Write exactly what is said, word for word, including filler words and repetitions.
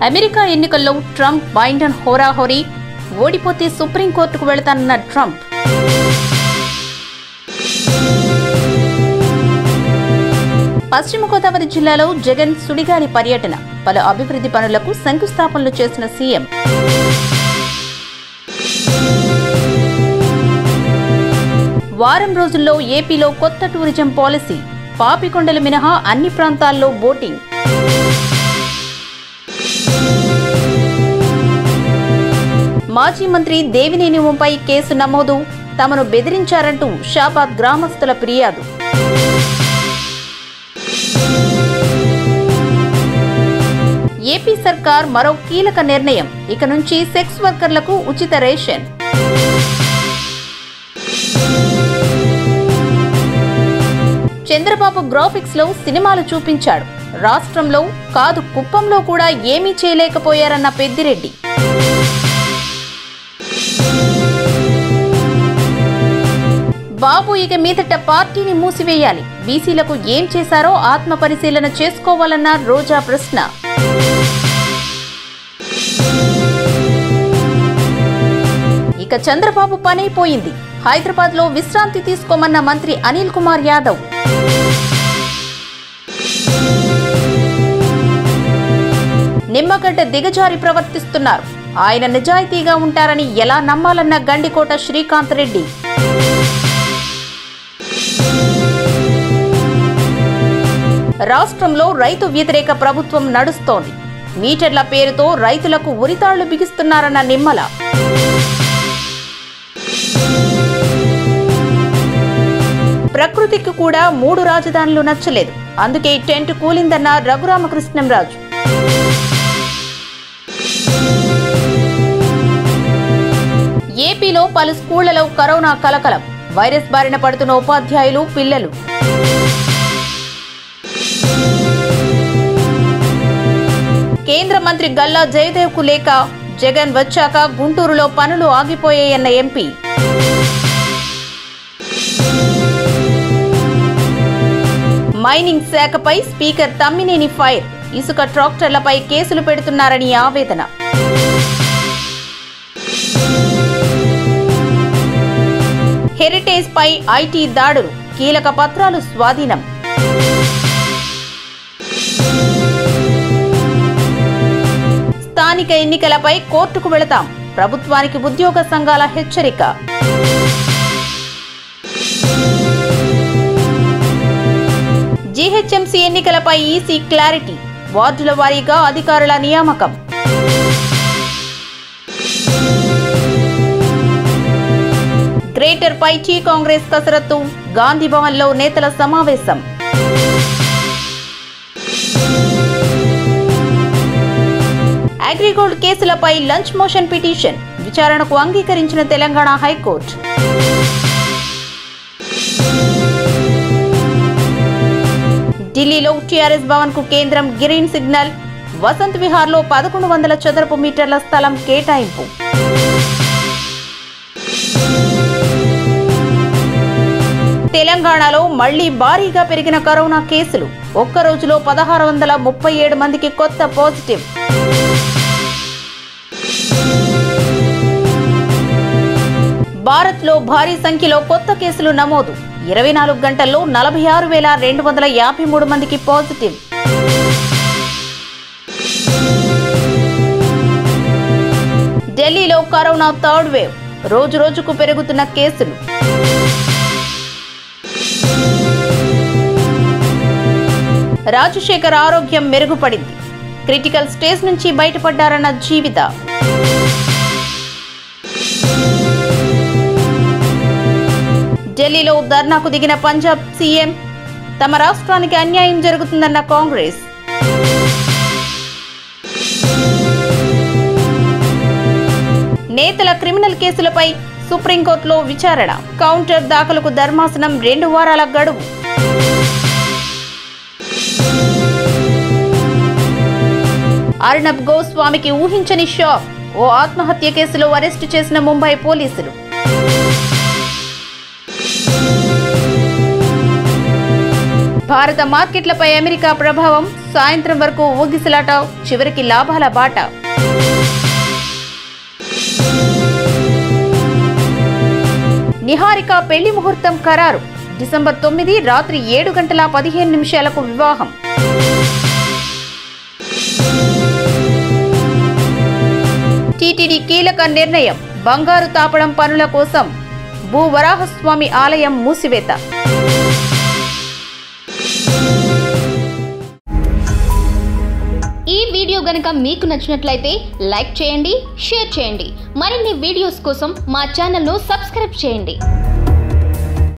America ఎన్నికల్లో Trump Biden హోరాహోరీ, ఓడిపోతే సుప్రీంకోర్టుకు వెళతానన్న ట్రంప్. పశ్చిమ గోదావరి జిల్లాలో జగన్ సుడిగాలి పర్యటన, పలు అభివృద్ధి పనులకు శంకుస్థాపనలు చేసిన సీఎం. వారం రోజుల్లో ఏపీలో కొత్త టూరిజం పాలసీ, పాపికొండలు మినహా అన్ని ప్రాంతాల్లో బోటింగ్. మాజీ మంత్రి దేవినేని ఉమాపై కేసు నమోదు, తమను బెదిరించారంటూ షాబాద్ గ్రామస్తుల ఫిర్యాదు. ఏపీ సర్కార్ మరో కీలక నిర్ణయం, ఇక నుంచి సెక్స్ వర్కర్లకు ఉచిత రేషన్. చంద్రబాబు గ్రాఫిక్స్ లో సినిమాలు చూపించాడు, రాష్ట్రంలో కాదు కుప్పంలో కూడా ఏమీ చేయలేకపోయారన్న పెద్దిరెడ్డి. బాబు ఇక మీదట పార్టీని మూసివేయాలి, బీసీలకు ఏం చేశారో ఆత్మ పరిశీలన చేసుకోవాలన్న రోజా ప్రశ్న. ఇక చంద్రబాబు పనైపోయింది, హైదరాబాద్ లో విశ్రాంతి తీసుకోమన్న మంత్రి అనిల్ కుమార్ యాదవ్. నిమ్మగడ్డ దిగజారి ప్రవర్తిస్తున్నారు, ఆయన నిజాయితీగా ఉంటారని ఎలా నమ్మాలన్న గండికోట శ్రీకాంత్ రెడ్డి. రాష్ట్రంలో రైతు వ్యతిరేక ప్రభుత్వం నడుస్తోంది, మీటర్ల పేరుతో రైతులకు ఉరితాళ్లు బిగిస్తున్నారన్న నిమ్మల. ప్రకృతికి కూడా మూడు రాజధానులు నచ్చలేదు, అందుకే టెంట్ కూలిందన్న రఘురామకృష్ణంరాజు. ఏపీలో పలు స్కూళ్లలో కరోనా కలకలం, వైరస్ బారిన పడుతున్న ఉపాధ్యాయులు, పిల్లలు. కేంద్ర మంత్రి గల్లా జయదేవ్ కు లేక, జగన్ వచ్చాక గుంటూరులో పనులు ఆగిపోయాయన్న ఎంపీ. మైనింగ్ శాఖపై స్పీకర్ తమ్మినేని ఫైర్, ఇసుక ట్రాక్టర్లపై కేసులు పెడుతున్నారని ఆవేదన. హెరిటేజ్ పై ఐటీ దాడులు, కీలక పత్రాలు స్వాధీనం. స్థానిక ఎన్నికలపై కోర్టుకు వెళతాం, ప్రభుత్వానికి ఉద్యోగ సంఘాల హెచ్చరిక. జీహెచ్ఎంసీ ఎన్నికలపై ఈసీ క్లారిటీ, వార్డుల వారీగా అధికారుల నియామకం. గ్రేటర్ పై టీ కాంగ్రెస్ కసరత్తు, గాంధీ భవన్ లో నేతల సమావేశం. అగ్రిగోల్డ్ కేసులపై లంచ్ మోషన్ పిటిషన్, విచారణకు అంగీకరించిన తెలంగాణ హైకోర్టు. ఢిల్లీలో టీఆర్ఎస్ భవన్ కు కేంద్రం గ్రీన్ సిగ్నల్, వసంత్ విహార్ లో పదకొండు వందల చదరపు మీటర్ల స్థలం కేటాయింపు. తెలంగాణలో మళ్లీ భారీగా పెరిగిన కరోనా కేసులు, ఒక్క రోజులో పదహారు వందల ముప్పై ఏడు మందికి కొత్త పాజిటివ్. భారత్ లో భారీ సంఖ్యలో కొత్త కేసులు నమోదు, ఇరవై నాలుగు గంటల్లో నలభై ఆరు వేల రెండు వందల యాభై మూడు మందికి పాజిటివ్. ఢిల్లీలో కరోనా థర్డ్ వేవ్, రోజు రోజుకు పెరుగుతున్న కేసులు. రాజశేఖర్ ఆరోగ్యం మెరుగుపడింది, క్రిటికల్ స్టేజ్ నుంచి బయటపడ్డారన్న జీవిత. ఢిల్లీలో ధర్నాకు దిగిన పంజాబ్ సీఎం, తమ రాష్ట్రానికి అన్యాయం జరుగుతుందన్న కాంగ్రెస్. నేతల క్రిమినల్ కేసులపై సుప్రీంకోర్టులో విచారణ, కౌంటర్ దాఖలుకు ధర్మాసనం రెండు వారాల గడువు. అర్నబ్ గోస్వామికి ఊహించని షాక్, ఓ ఆత్మహత్య కేసులో అరెస్టు చేసిన ముంబై పోలీసులు. భారత మార్కెట్లపై అమెరికా ప్రభావం, సాయంత్రం వరకు ఊగిసలాట, చివరికి లాభాల బాట. నిహారిక పెళ్లి ముహూర్తం ఖరారు. డిసెంబర్ తొమ్మిది రాత్రి ఏడు గంటల పదిహేను నిమిషాలకు వివాహం. టీటీడీ కీలక నిర్ణయం. బంగారు తాపడం పనుల కోసం భూవరాహస్వామి ఆలయం మూసివేత. ఈ వీడియో గనుక మీకు నచ్చినట్లయితే లైక్ చేయండి, షేర్ చేయండి. మరిన్ని వీడియోస్ కోసం మా ఛానల్ను సబ్స్క్రైబ్ చేయండి.